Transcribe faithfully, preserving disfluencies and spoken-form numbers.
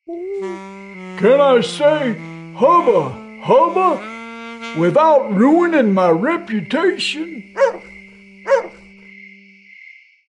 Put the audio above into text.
Can I say hubba hubba without ruining my reputation?